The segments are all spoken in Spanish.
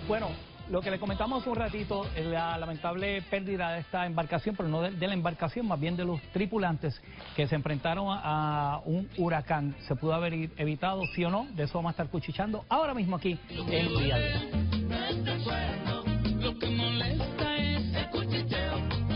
Bueno, lo que le comentamos hace un ratito es la lamentable pérdida de esta embarcación, pero no de la embarcación, más bien de los tripulantes que se enfrentaron a un huracán. ¿Se pudo haber evitado, sí o no? De eso vamos a estar cuchicheando ahora mismo aquí en Día a Día. Lo que molesta es el cuchicheo.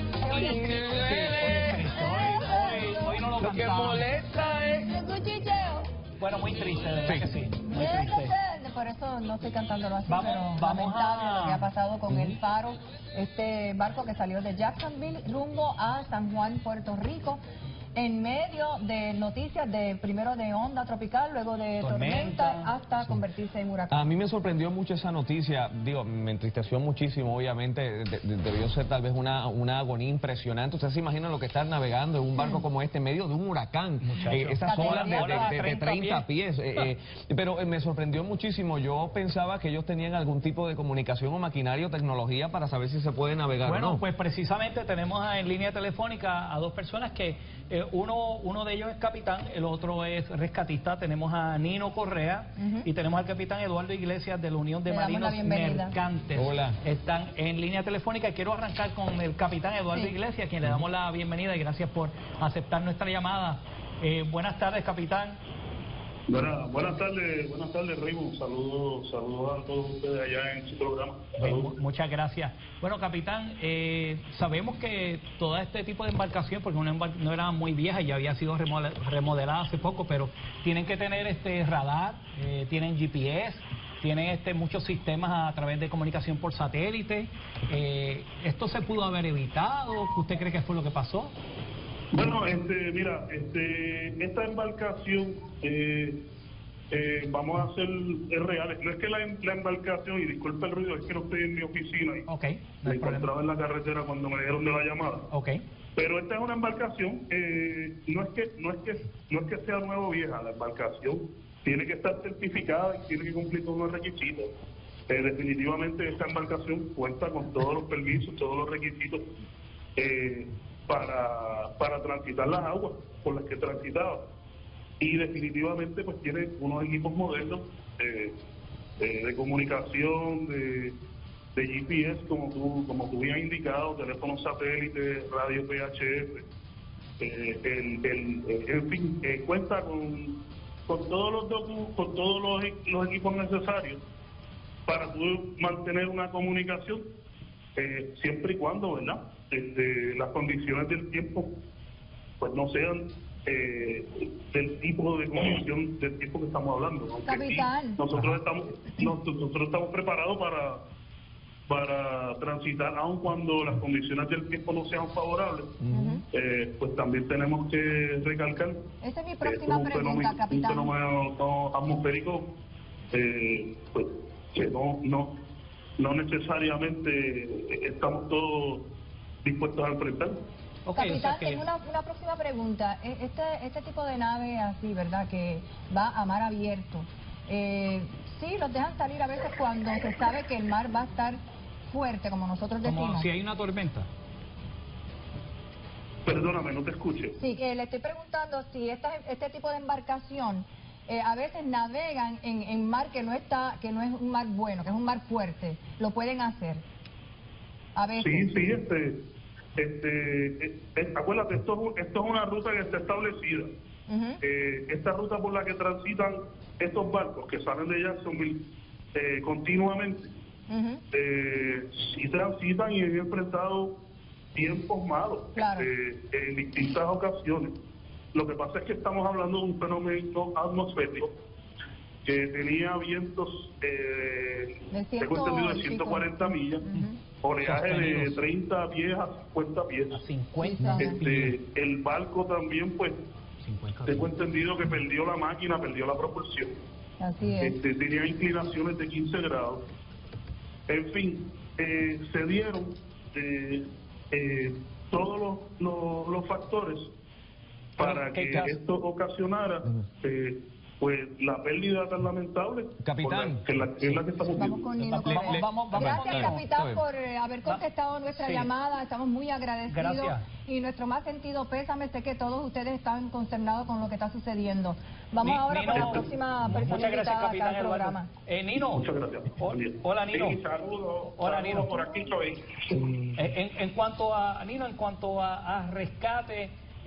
Hoy no lo Lo que cantamos. molesta es... El cuchicheo. Bueno, muy triste, de verdad que sí. Muy triste. Por eso no estoy cantándolo así, Vamos pero lamentable lo que ha pasado con el Faro, este barco que salió de Jacksonville rumbo a San Juan, Puerto Rico, en medio de noticias de primero de onda tropical, luego de tormenta hasta convertirse en huracán. A mí me sorprendió mucho esa noticia, digo, me entristeció muchísimo, obviamente, debió ser tal vez una agonía impresionante. Ustedes se imaginan lo que estar navegando en un barco como este en medio de un huracán, esas olas de 30 pies, pero me sorprendió muchísimo. Yo pensaba que ellos tenían algún tipo de comunicación o maquinaria o tecnología para saber si se puede navegar o no. Bueno, pues precisamente tenemos en línea telefónica a dos personas que uno de ellos es capitán, el otro es rescatista. Tenemos a Nino Correa y tenemos al capitán Eduardo Iglesias de la Unión de Marinos Mercantes. Hola. Están en línea telefónica y quiero arrancar con el capitán Eduardo Iglesias, a quien le damos la bienvenida y gracias por aceptar nuestra llamada. Buenas tardes, capitán. Buenas tardes, Raymond. Saludos a todos ustedes allá en su programa. Muchas gracias. Bueno, capitán, sabemos que todo este tipo de embarcación, porque no era muy vieja, ya había sido remodelada hace poco, pero tienen que tener radar, tienen GPS, tienen muchos sistemas a través de comunicación por satélite. ¿Esto se pudo haber evitado? ¿Usted cree que fue lo que pasó? Bueno, mira, esta embarcación, vamos a hacer, es real. No es que la embarcación, y disculpe el ruido, es que no estoy en mi oficina y me encontraba en la carretera cuando me dieron de la llamada. Pero esta es una embarcación, no es que sea nueva o vieja, la embarcación tiene que estar certificada y tiene que cumplir con unos requisitos. Definitivamente esta embarcación cuenta con todos los permisos, todos los requisitos para transitar las aguas por las que transitaba, y definitivamente pues tiene unos equipos modernos de comunicación, de GPS, como tú bien has indicado, teléfonos satélites, radio VHF, en fin, cuenta con todos los equipos necesarios para tú mantener una comunicación, siempre y cuando, ¿verdad?, las condiciones del tiempo pues no sean del tipo de condición del tiempo que estamos hablando. Capitán. Sí, nosotros estamos preparados para transitar, aun cuando las condiciones del tiempo no sean favorables. Pues también tenemos que recalcar, esa es mi próxima pregunta, capitán. Un fenómeno atmosférico pues que no necesariamente estamos todos dispuestos a enfrentar. Capitán, tengo una próxima pregunta. Este tipo de nave así, ¿verdad?, que va a mar abierto, sí, los dejan salir a veces cuando se sabe que el mar va a estar fuerte, como nosotros decimos. Como si hay una tormenta. Perdóname, no te escuché. Sí, que le estoy preguntando si este tipo de embarcación a veces navegan en mar que no es un mar bueno, que es un mar fuerte. ¿Lo pueden hacer? A veces. Acuérdate, esto es una ruta que está establecida. Esta ruta por la que transitan estos barcos que salen de Jacksonville continuamente, sí transitan y han enfrentado tiempos malos en distintas ocasiones. Lo que pasa es que estamos hablando de un fenómeno atmosférico que tenía vientos de 140 millas, oleaje de 30 pies a 50 pies. A 50 el barco también, pues, tengo entendido que perdió la máquina, perdió la propulsión. Así es. Tenía inclinaciones de 15 grados. En fin, se dieron todos los factores para que esto ocasionara pues la pérdida tan lamentable Capitán. que es la que está Vamos ocurriendo. con Nino Vamos, Correa. vamos Gracias, con Nino. capitán, por haber contestado nuestra Sí. llamada. Estamos muy agradecidos. Gracias. Y nuestro más sentido pésame. Sé que todos ustedes están consternados con lo que está sucediendo. Vamos ahora Nino, con la próxima persona muchas gracias, invitada acá capitán al Eduardo. programa. Nino. Muchas gracias. Hola, Nino. Sí, saludos. Hola, Saludos, Nino. por aquí estoy. En cuanto a Nino, en cuanto a rescate,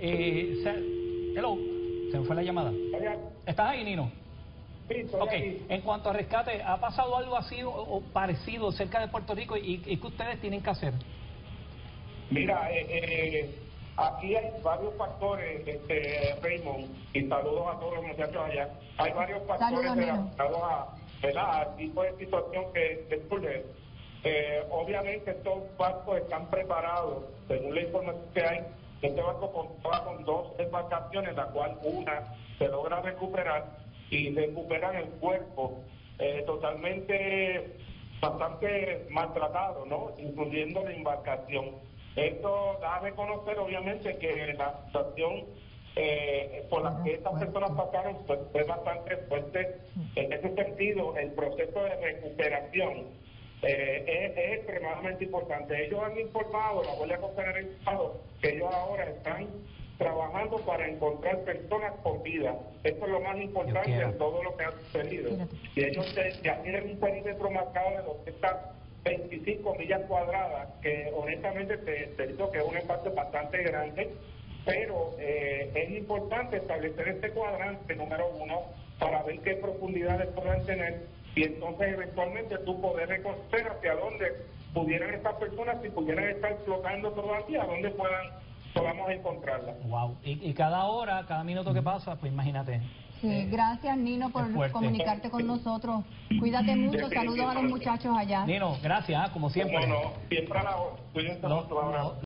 hello, se me fue la llamada. ¿Estás ahí, Nino? Sí, estoy Ok, aquí. en cuanto a rescate, ¿ha pasado algo así o parecido cerca de Puerto Rico y qué ustedes tienen que hacer? Mira, aquí hay varios factores, Raymond, y saludos a todos los muchachos allá. Hay varios factores Saludos, Nino. relacionados al tipo de situación que ocurre. Obviamente estos barcos están preparados, según la información que hay. Este barco contaba con 2 embarcaciones, la cual una se logra recuperar y recuperan el cuerpo totalmente bastante maltratado, ¿no? Incluyendo la embarcación. Esto da a reconocer, obviamente, que la situación por la que estas personas pasaron pues, es bastante fuerte. En ese sentido, el proceso de recuperación es extremadamente importante. Ellos han informado, la Guardia Costera del Estado, que ellos ahora están trabajando para encontrar personas con vida. Esto es lo más importante de todo lo que ha sucedido. Y ellos ya tienen un perímetro marcado de 225 millas cuadradas, que honestamente te digo que es un espacio bastante grande, pero es importante establecer este cuadrante número 1 para ver qué profundidades puedan tener y entonces eventualmente tú poder reconocer hacia dónde pudieran estas personas, si pudieran estar flotando todavía, a dónde podamos encontrarlas. Wow, y cada hora, cada minuto que pasa, pues imagínate. Sí, gracias, Nino, por es fuerte. comunicarte con nosotros. Cuídate mucho. Saludos a los muchachos allá. Nino, gracias, como siempre. No, siempre a la hora. Cuídense mucho, ahora.